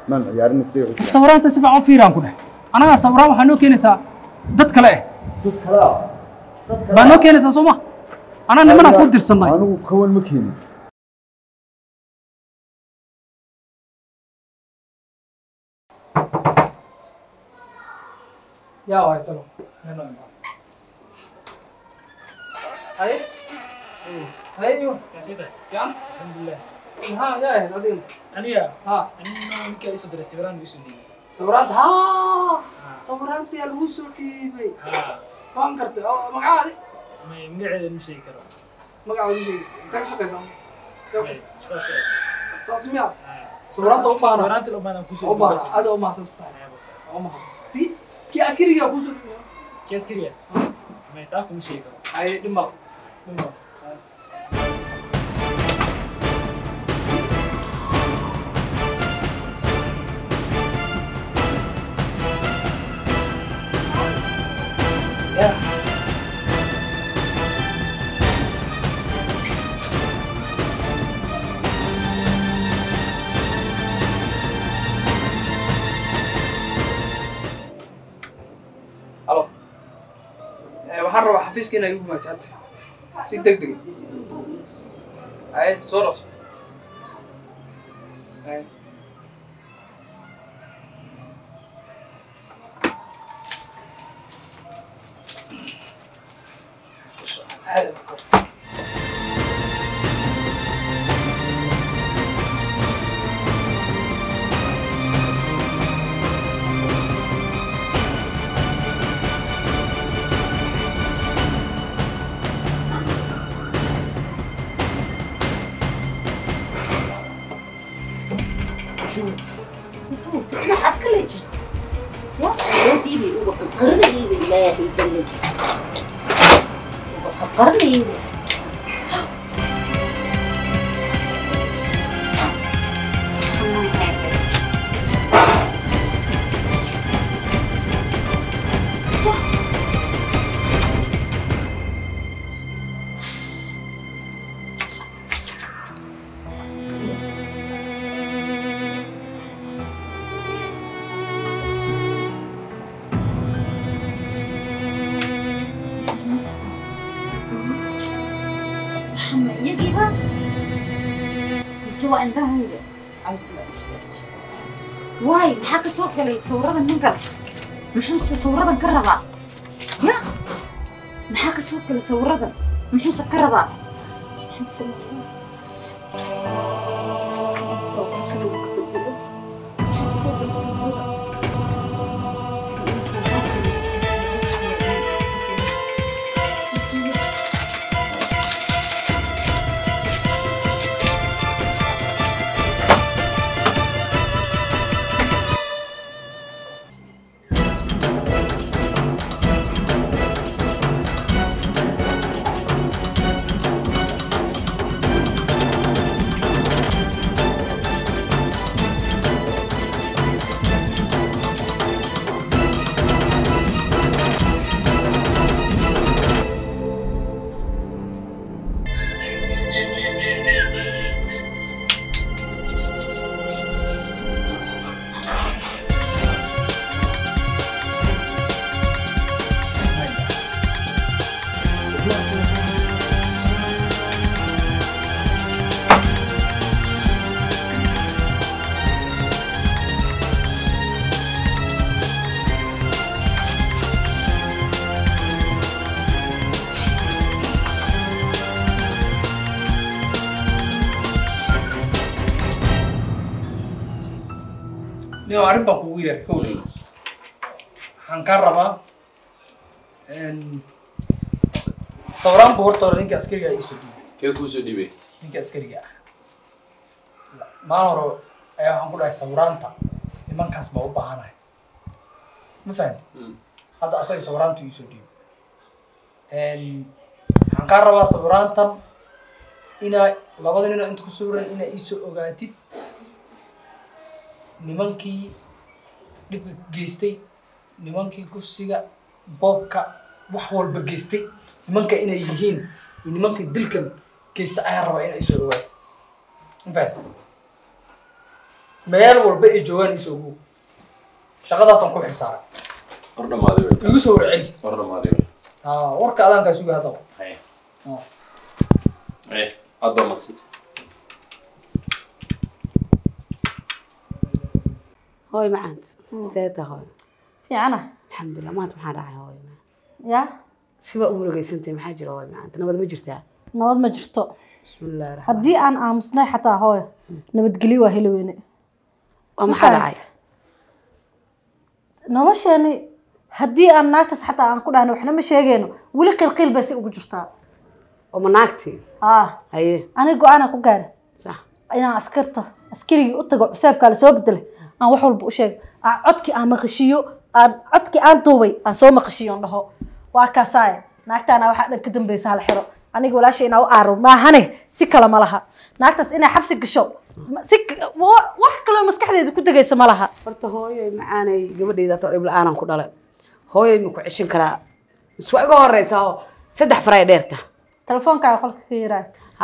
ما عيارين استيقظ صورات تسفع أو فيران كله أنا صورات وحنو كنيسة ضد كلاه بانو كنيسة سوما أنا نمنا قدر صناي أنا كون مكيني يا واي تلو هاي هاي يو يا سيدي يا أنت الحمد لله ها يا نادين أنا ها أنا مكا يسود رسيفران بيسودي صورات ها صورات يا الوسوكي بي ها فهم كرت مقعد ما مقعد نسي كرو مقعد شيء تكش قيسم ساس ساسميا صورات أوبانا سورانت الأمانة كوسو أوبانا هذا أوما سنت أوما سي كي أسكري يا كوسو كيس كريا ما يتاكم نسي كرو هاي دماغ يا الو waxaan rabaa xafiiska inay igu maajanta si degdeg ay soo dhaqso ay ما أكل جد ودي لي وبقرني بالله يبلد وبقرني يجيبها سواء عندها هي عيب لا مشترك واي محاك سوق لي صورة ننقل محوس صورة نكربا يا محاك سوق لي صورة محوس كربا حس صورة كله بدله سوق لي صورة ليه عارف بقوية كوني هنكربها إن صوران بورتور إنك أسكري جاي يسودي كيف كوسو دي بي إنك أسكري جاي ما نورو أيه هنقول أي صوران تا لمن كسبه وبهانا ما فهمت هذا أصلا صوران تو يسودي إن هنكربها صوران تا إنا لابد إنه أنت كسورن إنا يسو أوجاتي nimankii dhibka geystay nimankii kursiga boobka wax walba geystay nimanka inay yihiin nimanka dilkan geystay ayaa raba inay soo dhawaad infaat meel walba ay joogaan isoo ugu shaqadaasaan ku xirsaaray ordhamaadi igu soo warceli ordhamaadi warka adaankaa suga haddaba adba madsanta هاي معانت سيدة هاي في عنا الحمد لله ما تمحى راعي هاي معانت يا سوى أمورك سنتين محاجر هاي معانت أنا بدي مجرتها نود ما جرتو بسم الله الرحمن هدي أنا أمسنا حتى هاي نبت قليوة هلويني ومحى راعي نلاش يعني هدي أنا ناكتس حتى أنقول أنا وإحنا مش هيجينو ولي قلقيل بس يوجد جرتها ومناكتي هاي أنا جو أنا كوكار صح أنا عسكرته عسكري أتقع حساب كلا سوى بدله أنا وحول بوشيء عدك أنا مقشيو عدك أنا طوبي أنا سوى مقشيون له وأكاساي ناكت أنا واحد كدم بيسال حرو أنا أقول شيء أنا أعرف ما هني سكلا مالها ناكتس إني حبسك الشو وح كلام مسكحة إذا كنت جاي سمالها فرت هاي معاني قبل إذا تقرب الآن كنا لا هاي مكو عشان كلا سواء جوهر رئيسه سدح فراي ديرته تلفون كان يقول كثيرا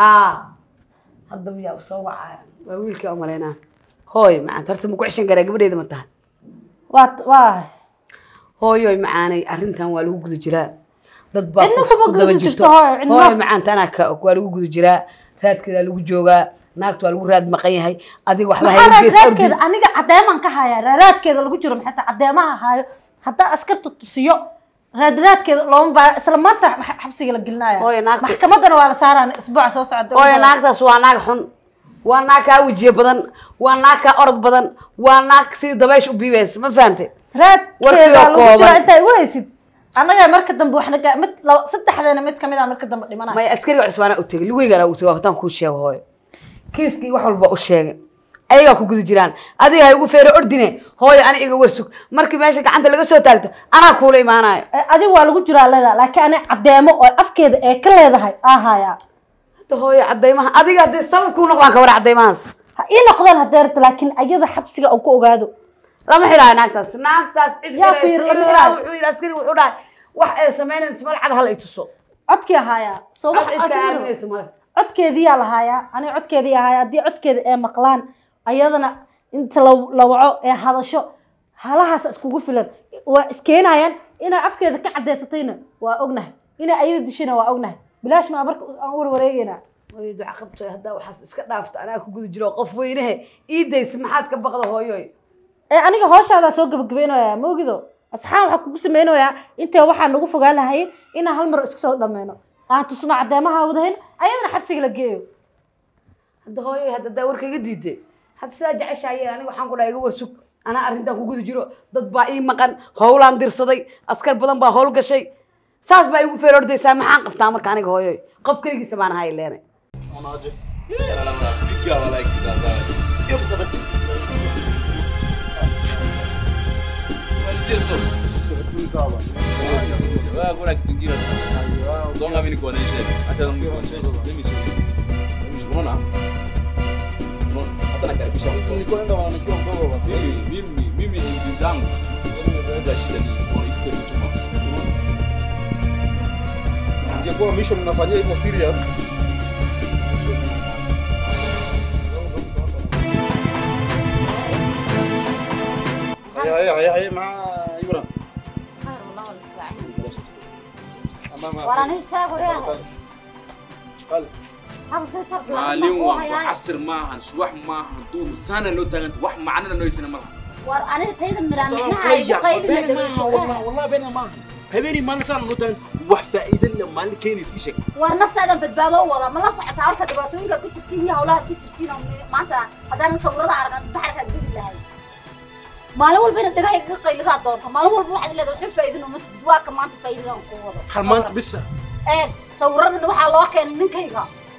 هذا بيا وصوّع ويلك أمرنا هاي معان ترى مكو عشان كلا قبل إذا متها واه هاي معاني أرنتان والو جذو جراء ضد باق إنه كم جذو هاي معان تانا كوالو جذو جراء ثلاث كذا لو جوجا naagtu waa lagu raad maqan yahay adiga waxba haygeyskeeda aniga cadeeman ka haya raadkeeda lagu jiro maxay cadeemaha hayo hadda askartu tusiyo raadkeeda looma baa isla maanta xabsiga la gelinaya maxkamadana waa la saaraan isbuuc soo socda oo naagtaas waa naag xun waa naag ka wajiye badan waa naag ka orod badan waa naag si dabaysho u biibays ma fahamtay raadkeeda lagu jiro inta ay waysid anaga marka dambe waxna mid saddexdeena mid kamid ah marka dambe dhimanaya may askariga cusbaana u tagay lugeygana u tagay waqtan ku sheego hooyo kiiskii wax walba u sheegay ayaga ku gudu jiraan adiga ay ugu feero ordine hooyo ani iga warsug markii meesha gacanta laga soo taagto ana kuula iimaanayo adiga waa lagu jiraa leedahay laakiin ani cadeemo oo afkeeda ee ka leedahay ahaya hada hooyo cadeemaha adiga hadii sabab ku noqdaan ka war cadeemahaas ha ii noqdaan hadeerta laakiin ayada xabsiga aan ku ogaado lama xiraayo naagtaas cid wuxuu yiri askari wuxuu dhahay wax ay sameeyeen ismal cad hal ay tuso codkii ahaya soo wax asagii codkeedii yaa lahaaya ani codkeedii ahaaya haddii codkeeda ee maqlaan ayadana inta la waco ee hadasho halahaas iskugu filan waa iskeenayaan inay afkeeda ka cadeysatayna waa ognahay inay ayada dishina waa ognahay bilaash ma marka aan warwareegayna way duca qabtay hadda waxaas iska dhaafto anaa ku gudu jiro qof weynahe iidays maxaad ka baqdo hooyoy aniga hooshaada soo gabagabeynaya ma ogido asxaan waxa kugu sameeynayaa inta waxa nagu fogaan lahayn in hal mar iska soo dhameeno aan tusno cadeemaha wadayn ayadana xabsiga la geeyo hadda hooyo hadda dawarkaga diiday hadda saa jeceshaayay aniga waxaan ku dhahay iga warsug ana arintan ku gudu jiro dad baa ii maqan howlaan dirsaday askar badan baa howl gashay saas baa igu feer ordaysaa maxaan qabtaa marka aniga hooyo qof kaligiisa baan ahay leene onaaje diga wala kizaza eu sabe agora que tungira só uma mini connection até não me connection não hata na karibisha ni kwenda wanakiwa mdogo wa mimi ni zangu mimi zaidi ya shida ni kwa hiyo kitu ingekuwa mission mnafanyia hivyo serious هي مع يوران وراني ساقو رياض معلم وعصر معهن سواح معهن دوم سنة لو تغنت واح معنا نويسنا معهن وراني تيدا ملامحنا والله بينا معهن هبيني ما نسان لو تغنت واح فائدة لما اللي كان يسيشك ورنفت هذا بدبادو وضع ما لا صحت عارك دباتوين كنت تشتيني هولا كنت تشتيني ما انت هذا نصور عارك بحرك الجديد لهي maalin walba inaad dhagaha iga qaylidaa doonto maalin walba waxaad leedahay wuxuu faa'iidino masjid waa ka maanta faa'iidada ku wado hal maanta bisa sawiradan waxaa loo keenay ninkayga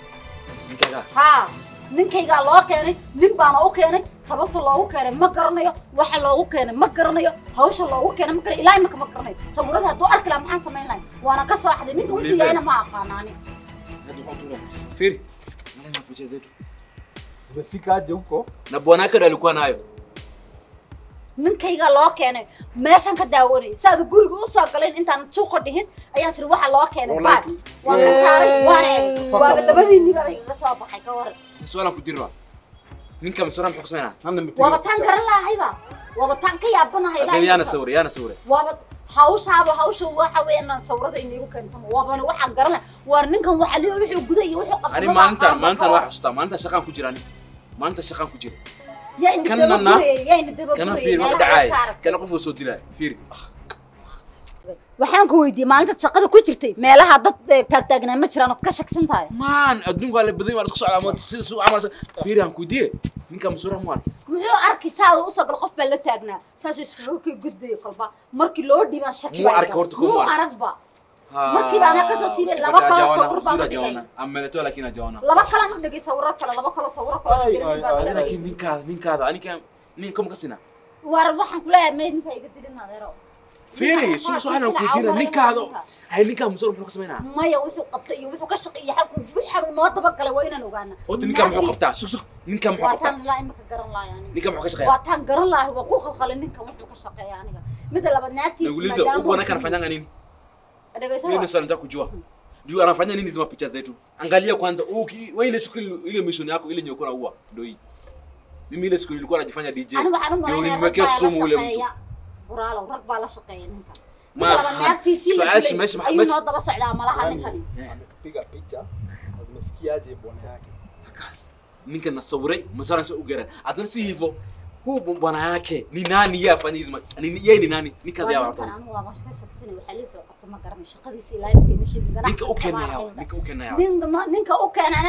ninkayga loo keenay nin baana u keenay sababta loogu keenay ma garanayo waxa loogu keenay ma garanayo hawsha loogu keenay ma garanayo ilaahay ma garanayo sawirada hadduu arki lahaa maxaan samayn lahay waana ka soo axday ninka wuxuu yahayna ma aqaanaani Firi malama picha zetu zimefika aje huko na bwanake ndo alikuwa nayo ninkayga loo keenay meeshan ka daawanay saad guriga u soo galeen intaan suuqa dhihin ayaa sir waxa loo keenay baad waa saaray waa labadii niba iga soo baxay ka war su'aala ku dirra ninka mas'uura muxuu sameeyna وابتان كرلا هيبا وابتان كي أبنا هيدا أنا صوري وابت hawsha waxa weeyaan sawirada inagu keensan waabana waxa garan war ninkan waxa leeyahay wuxuu guday wuxuu qabtay ani maanta wax xustaa maanta shaqaan ku jiraan kana fiir wax dhacay kana qof soo dilay fiir waxaan ku weydiiyay maalinta shaqada ku jirtay meelaha dad taagtaagnaa ma jiraan ka shaqsan tahay maan adduunka la badan waa isku socdaa ma soo amal fiir aan ku diye ninka mas'uura mu arki muxuu arkay saad u soo gal qof baa la taagnaa saas isku gudbay qalba markii loo dhibaa shaki mu arki horta ku aragba markii baan ka soo siibay laba kala sawir baan dhigay amaleto laakiin joona laba kala ma dhigay sawir kala laba kala sawir kala laakiin ninkaada aniga ninkum ka sina war waxaan ku leeyahay meed ninka iga dilin adeero fiiri soo xana ku dina ninkaada hay ninka mas'uur muxuu ka sameeyna maya wuxuu qabtay iyo wuxuu ka shaqeeyay halku wuxuu noo daba galay waa inaan ogaana oo ninka muxuu qabtaa sug ninka muxuu qabtaa waatan la imka garan la yani ninka muxuu ka shaqeeyaa waatan garan la waa ku khalkhalin ninka wuxuu ka shaqeeyaa aniga mid laba naagtiisa Nauliza uko na kanafanya nini mimi swali nataka kujua ndio anafanya nini hizo picha zetu angalia kwanza wewe ile siku ile mission yako ile nyoko na uwa ndio hii mimi ile siku nilikuwa najifanya DJ ndio nimewekea sumu ule mtu waraalo rag baa la shaqeeyaa ninka ma su'aal meshi Maxamed noo daba socdaa malaha ninkani piga picha azimefikiaje bwana yake ninka nasawiray masara soo garan adana si hivyo huu bwana yake ni nani yafanya hizo yeye ni nani ninka diya wato anu waa masha shaqsina waxa la qabto ma garan shaqadiisa ilaa imka meshi garan ninka u keenayaa ninka u keenana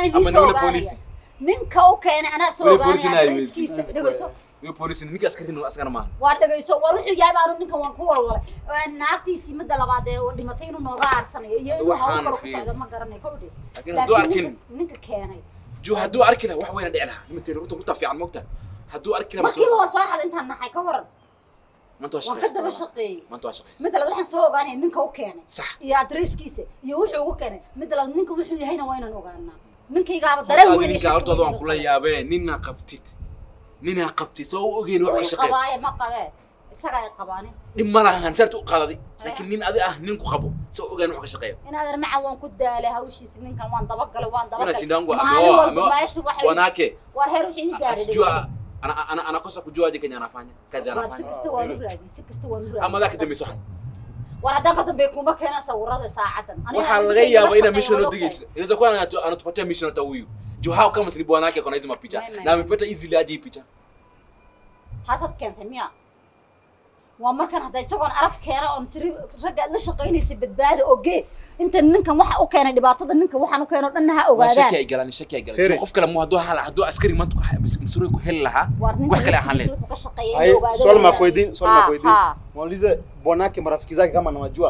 ninka u keenana ana soo gaaraysa iyo police ninka askarin oo asagana ma waa dhageyso war wuxuu yahay aanu ninkan waan ku walwalay naagtiisi midda labaad ee dhimatay inuu nooga aarsanayo iyo inuu hawl kale ku socdo ma garanay kowdii laakiin ninka keenay haduu arki lahaa wax weyn dhici lahaa nimantii runta fiican moogta haduu arki lahaa markii waa soo xad intaan naxay ka waran maanta waa ka daba shaqeeyay midda labaad waxaan soo ogaanay ninka u keenay iyo adresskiisa iyo wuxuu ugu keenay midda labaad ninka wuxuu yahayna waa inaan ogaanaa ninkaygaaba dareen weyn ninka hortooda waan kula yaabee nina qabtay soo ogeyn wax shaqeey qabaay ma qabee isaga ay qabaani nimana sartu qadaday laakiin nin adi nin ku qabo soo ogeyn wax shaqeey inaad armaca waan ku daalay hawshiisa ninkan waan daba galay ana sindangu wanake war heer wixii gaaray ana kosa kujua je Kenya anafanya kazi anafanya sikasta waa nuraadi ama daka dambe soxan war hadan ka dambe kuma keena sawirada saacadan waxa laga yaabaa ina mission digaysa inaweza kuwa anatupatia mission hata huyu hao kama si bwana yake kuna hizo mapicha na amepata easily aje picha hasad keentay miya waa markan haday isagoon arag keena oo siri rag la shaqeynaysa badbaado oge inta ninkan waxa u keenay dhibaatada ninkan waxaan u keeno dhanna ha ogaadaan shaki ay galaan qof kale mu haduu askari maanta mas'uul ku hel laha wax kale ahaan leed swali ma kuweydiin muulize bwana yake marafiki zake kama anawajua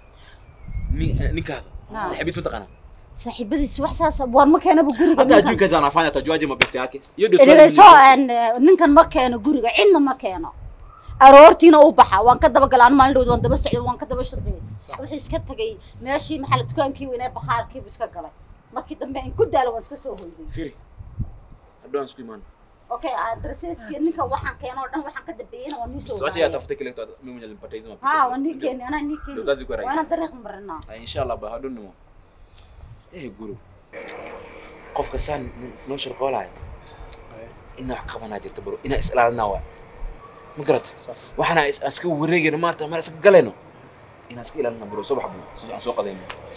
ninkaada saxiibis mataqana saaxiibadiis wax saas war ma keeno guriga hata ajuu kaza anafanya tajuaje mabeste yake iyo ninkan ma keeno guriga cidna ma keeno aroortiina u baxa waan ka daba galaan maalin dhow waan daba socdo waan ka daba shaqeeyay wuxuu iska tagay meeshii maxal dukaankii weynaa bakhaarkii iska galay markii dambe in ku daalo waan iska soo hoyday firi hadaan isku imaan okay adresseski ninka waxaan keeno dhan waxaan ka dambeeyay waan nisoo soo tiyaa tafta kale to mimi nilimpata hizo mapicha waan nikeen ana nikeen waan dariiq marna inshallah ba hadun nimo guru qofka san noo shirqoolay inna wax qabana jirta baro ina islaalna waa مقرت وحنا اسكو وريغنا مارتا ما اسك غلينو ان اسك الى نبرو صبح بو سو قدين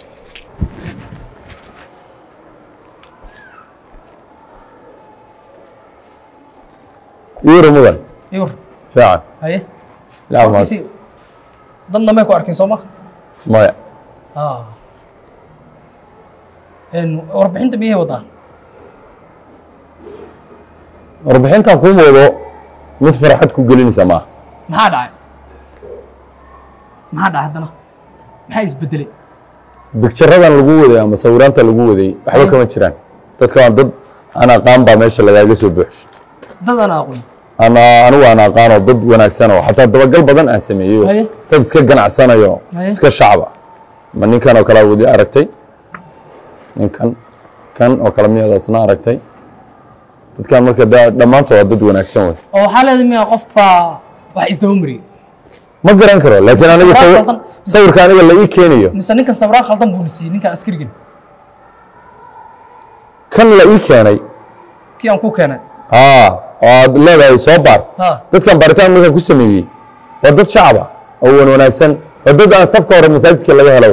يورو مدن يور فعلا هي لا ما ضمن ما يكون اركين سوما ما ان وربحنت بيه وضع وربحنت كو موضوع mid farxad ku gelinaysa ma maxaa dhacay hadana maxay isbedelay bicturadan lagu waday ama sawiraanta lagu waday waxba kama jiraan dadka waa dad ana aqaan ba meesha lagaaga soo buuxsho dad ana aqoon anigu ana aqaan oo dad wanaagsan oo xataa dabagal badan aan sameeyo dad iska ganacsanayo iska shacaba ma ninkan oo kala wadi aragtay ninkan kan oo kala miyadaasna aragtay dadkan marka dhamaantood dad wanaagsan way oo xaalada miya qofka wax isdawmri ma garan karo laakiin aniga sawirka aniga la ii keenayo mise ninkan sawirka khaldan buu lisii ninkan askarigan kan la ii keenay kii aan ku keenay oo leedahay soo baar dadkan baaritaan markaan ku sameeyey waa dad shacab ah oo wanaagsan oo dad aan safka hore masaajidka laga helo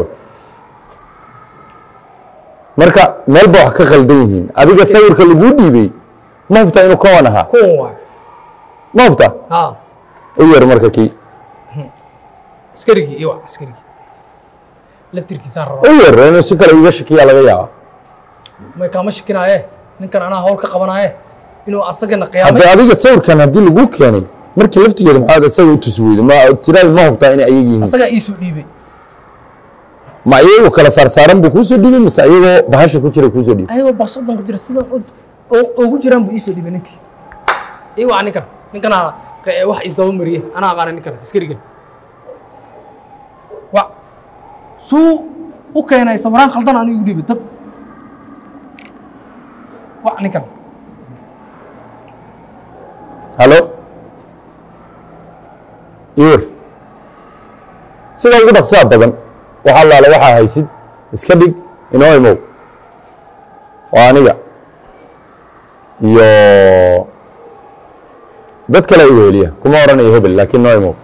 marka meel ba wax ka khaldan yihiin adiga sawirka lagu dhiibay ma hubta inuu koon ahaa ma hubta u yar marka kii askarigii iyo askarigii laftirkiisa rabo u yar inuu si kale uga shakiya laga yaabo ma kama shakinaaye ninkan anaa hawl ka qabanaaye inuu asagana qiyaamay hadda adiga sawirkan haddii lagu keenay markii laftigeeda maxaad asaga u tusi weyday ma tiraad ma hubtaa inay ayaga yihiin asaga iisoo dhiibay ma iyagu kala saarsaaran buu kuusoo dhiibay mise ayagoo bahasha ku jira kuusoo dhiibay ayagoo bahashadan ku jira sidan ugu jiraan buu iisoo dhiibay ninkii iyo waa ninkan wax isdaba mariyey anaa aqaana ninkan askarigan wa suu u keenay sawiraan khaldan aan igu dhiibay dad wa ninkan halo yur sida ugu dhaqsaha badan waxa laala waxaa haysid iska dhig inoo imow waa aniga iyo dad kale igu heliya kuma oranayo hebel laakiin noo imow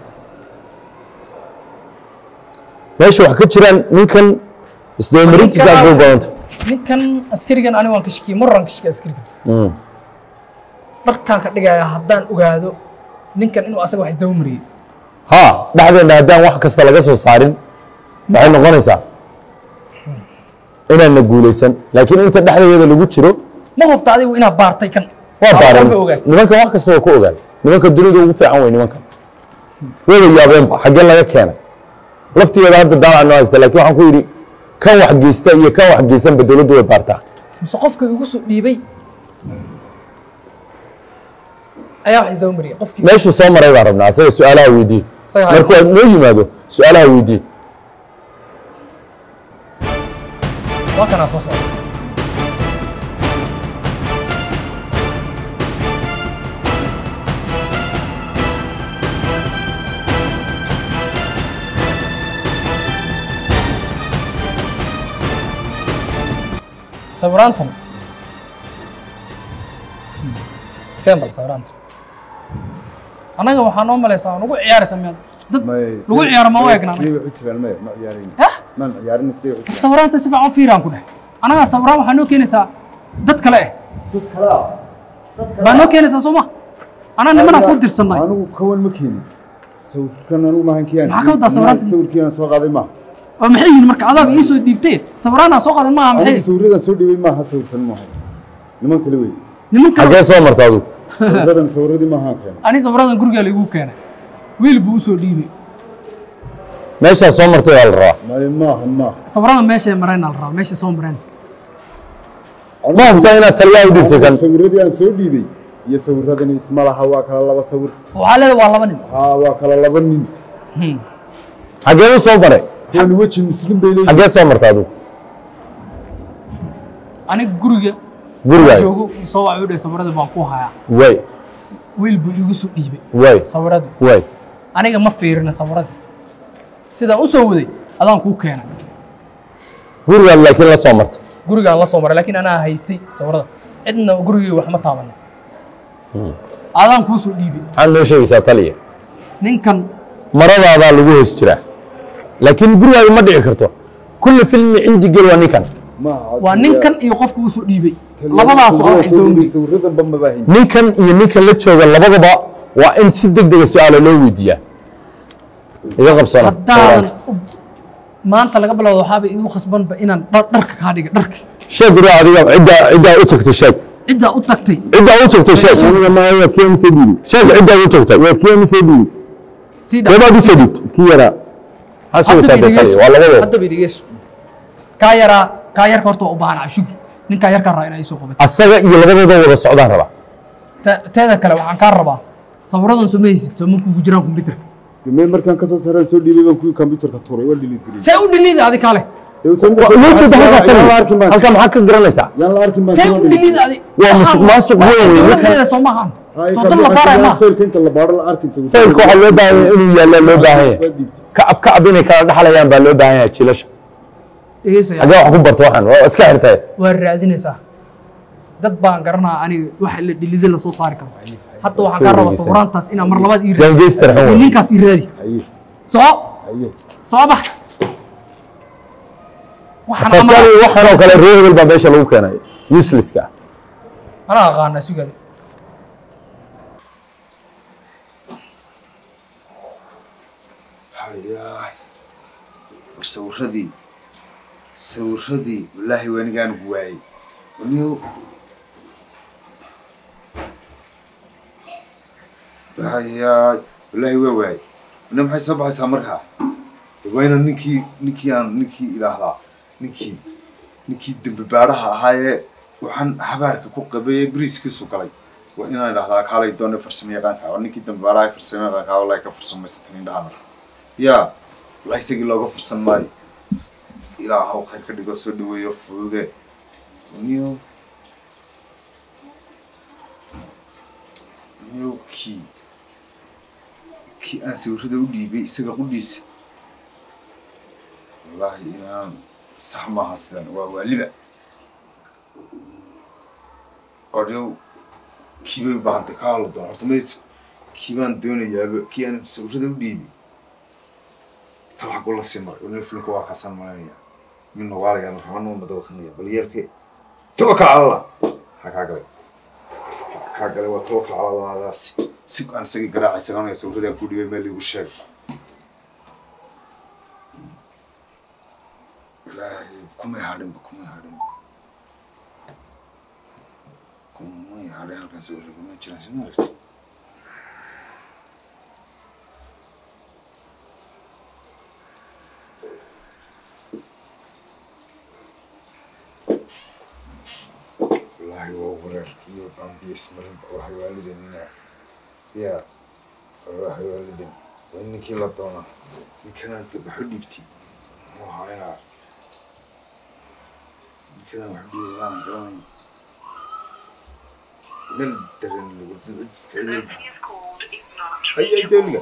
meesha wax ka jiraan ninkan isdabamarintiisa aad bay u badanta ninkan askarigan aniga waan ka shakiyey marran ka shakiyey askarigan dharkaan ka dhigaya haddaan ogaado ninkan inuu asaga wax isdaba mariyey ها dhexdeena haddaan wax kasta laga soo saarin waxay noqonaysaa inaan guuleysan laakiin inta dhexdeeda lagu jiro ma hubta adigu inaad baartay kan waa baaran nimanka wax kasta waa ku ogaan nimanka dunida ugu fiican way nimanka way yaabeenba xageen laga keenay laftigeeda hadda daawac noo haysta laakiin waxaan ku yidhi kan wax geysta iyo kan wax geysanba dowladdu way baartaa mise qofka igu soo dhiibay ayaa wax isdaba mariyay qofkii meeshuu soo maray baan rabnaa asaga su-aalaha weydii markuu aad noo yimaado su-aalaha weydii waa kanaa soo socda sawiraantan keen bal sawiraantan anaga waxaa noo malaysaa aan ugu ciyaaraysa meel dad lagu ciyaaro ma eegna sawiraanta si fiican u fiiraan ku dheh anaga sawiraan waxaa noo keenaysaa dad kale baa noo keenaysaa soo ma anaa nimana ku dirsanay anigu kawan ma keenin sawirkan anigu maahan kiyaan maxaa ka wadaa sawiraanta sawirkiiaan soo qaaday maaha oo maxay yihiin marka adaab ii soo dhiibtay sawiraanaa soo qaaday maaha maxay sawiradan soo dhiibay maaha sawirkan maaha niman kale wey niman kale xagee soo marta adigu sawiradii maaha keenay ani sawiradan guriga la igu keenay wiil buu u soo dhiibay meeshaa soo martay waa la rabaa maaha sawiradan meeshay mareen la rabaa meeshay soo mareen ma hubtaa inaad taliyaa u dhiibtay kan sawiradii aan soo dhiibay iyo sawiradani isma laha waa kala laba sawir waxaa leedahay waa laba nin waa kala laba nin xagee u soo maray kuwani weji muslim bay leeyihiin xagee soo marta adigu aniga guriga joogo soo waxa u dhahay sawirada baan ku hayaa way wiil buu igu soo dhiibay way sawiradii way aniga ma fiirina sawiradii sidaan u soo waday adaan kuu keenay gurigaad laakiin la soo martay gurigaan la soo maray laakiin anaa haystay sawirada cidna gurigii wax ma taabanin adaan kuu soo dhiibay maxaad noo sheegaysaa taliya ninkan maradaadaa lagu hoos jiraa laakiin gurigaaga ma dhici karto kulli filmi cindi gel waa ninkan waa ninkan iyo qofka uu soo dhiibay labadaas oo wax doonay sawiradan bamba baahin ninkan iyo ninkan la jooga labadaba waa in si degdeg ah su'aalo loo weydiiyaa iga qabsana haddaan maanta laga bilowdo waxaaba igu khasbanba inaan dharka kaa dhiga dharka sheeg guriga adiga ciddaa u tagtay sheeg ciddaa u tagtay sheeg sheeg ciddaa u tagtay waa keen soo dhiibay keebaad u soo dhiibtay kii yaraa waa labadooda hadda bay dhegeyso kaa yarka horta waa u baahan cabshigi ninkaa yarkaa rabaa inaa ii soo qabato asaga iyo labadooda wada socdaan rabaa teeda kale waxaan kaa rabaa sawiradan soo ma haysid soo ma kugu jiraan kombyutarka damay markaan ka soo saaraan soo dhiibay baan kuwii kombyutarka tuuray waa delete gareeyay see u dhiliida adi kale halkan maxaa ka garanaysaa yaan la arkin baan see u dhiliida adi waa musuq maasuq weyn dowladeeda soo maahan soo dad la baaraya maaha faylka inta la baaro la arkin sawir faylka waxaa loo baahan yahay inuu yaallo loo baahan yahay kacab inay kala dhaxlayaan baa loo baahan yahay jiilasha dhegeyso xagee wax ku barto waxaan waa iska xirtay waa raadinaysaa dad baan garanaa aniga waxa la dhilida la soo saari karo hadda waxa ka raba sawiraantaas ina mar labaad ii gangster xun ninkaas ii raadi haye soo bax tatali waxaan oo kale reebel baa meesha lagu keenay useless ka ana aqaana sugaad hayaa sawirradii wallaahi wanigaan ugu waayey waniyow hayaa wallaahi waa waayey wana maxay soo baxaysaa markaa wayna ninkii ilaahdaa ninkii dambi baadhaha ahaayee waxaan habaarka ku qabeeyey bariiskiisu galay waa inaan idhahdaa kaalay doone farsamo yaqaanka waa ninkii dambi baadhaha farsamo yaqaanka wallahi ka fursamaysatin indhaha marka yaa wallahi isagii looga fursan maayo ilaahow khayr ka dhigo soo dhaweeyo fudude niyo kii aan sawirrada u dhiibay isaga qudhiisa wallaahi inaan sax maaha sidan waa waaliba odhow kii bay u baahantay ka hadlo doona horta mayso kii baan doonayaaba kii aan sawirrada u dhiibay tal xaguu la sii maray وني فيلم كوا كاسان ماليا من نوالي أنا كمان نوم بدو خنيا بليرك توكل على الله هكذا وتوكل على الله داس سيك أنا سيك قراعي سكاني سويت هذا كودي بملي وشاف لا كم يهادم كان سويت كم يجلس نارس كيو بام بيسمرن وحي والدنا يا وحي والدنا وإنك لا دونا يمكن أنت بحديبتي مو هاينا يمكن أن بحدي الآن دراني من درن اللي قلت تسكعي أي دنيا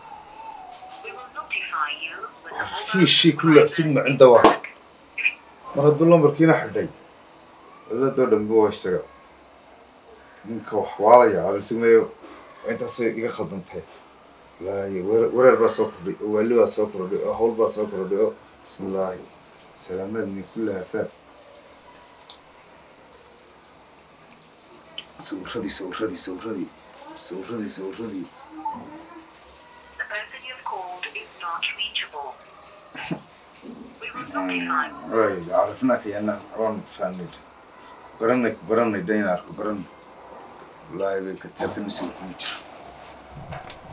في شيء كله فيلم عنده واحد مرة دولار بركينا حدي لا دولار بواشتري منك وحوالي على سميه أنت سيجي خدمتها لا ورا الباسوكر واللي باسوكر هول باسوكر بسم الله سلامات من كلها فات سوي ردي راي عرفناك يا أنا عوام فاند برنك دينار برن لا يبي كتاب النسيم كمتر